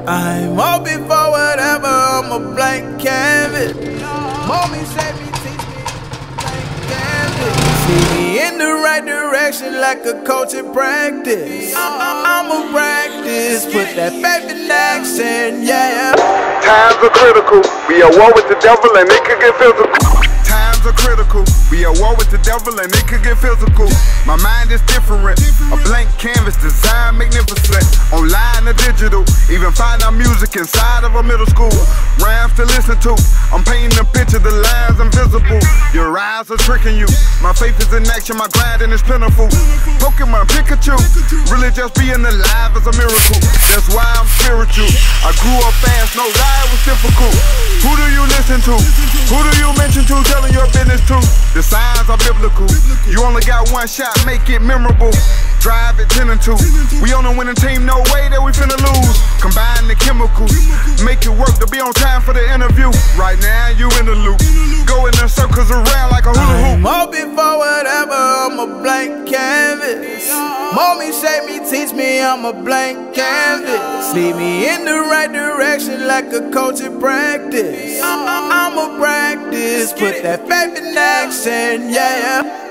I'm open for whatever, I'm a blank canvas. Mommy say me, teach me, blank canvas. See me in the right direction like a coach in practice. I'ma practice, put that faith in action, yeah. Times are critical, we at war with the devil and it could get physical. Times are critical, we at war with the devil and it could get physical. My mind is different, a blank canvas, design magnificent. Online or digital, even find our music inside of a middle school. Rhymes to listen to, I'm painting a picture, the lines invisible. Your eyes are tricking you, my faith is in action, my grinding is plentiful. Pokemon Pikachu, really just being alive is a miracle. That's why I'm spiritual, I grew up fast, no lie, it was difficult. Who do you listen to? Who do you mention to? Telling your business to. The signs are biblical. You only got one shot, make it memorable. Drive it 10 and 2. We on a winning team, no way that we finna lose. Combine the chemicals, make it work to be on time for the interview. Right now you in the loop, go in the circles around like a hula hoop. I'm open for whatever, I'm a blank canvas. Mommy say me, teach me, I'm a blank canvas. Lead me in the right direction like a coach in practice. I'ma practice, put that faith in action, yeah.